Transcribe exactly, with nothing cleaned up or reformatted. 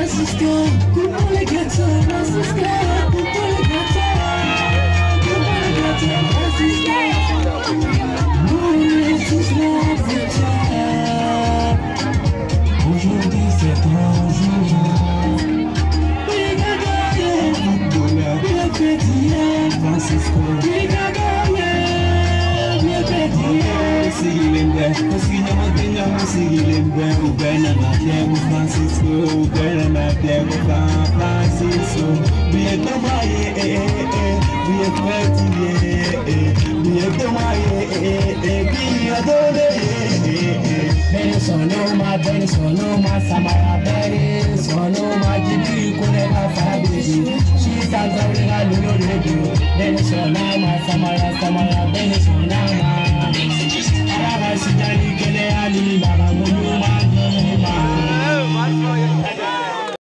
Francisco, como le ghetto, Francisco, como le ghetto, como le ghetto, Francisco. Aujourd'hui c'est ton jour. Bien pétillé, Francisco. Bien pétillé. Sigilembe, Sigilembe, Sigilembe, Ubena na demo Francisco, Ubena na demo Francisco. Bien tomaye, bien pétillé, bien tomaye, bien adoré. Beni sonoma, beni sonoma, samara beni sonoma, jibi kunela fabizi. She stands out in a little radio. Beni sonoma, samara, samara, beni sonoma. Araba sijali kele ali baba munuma.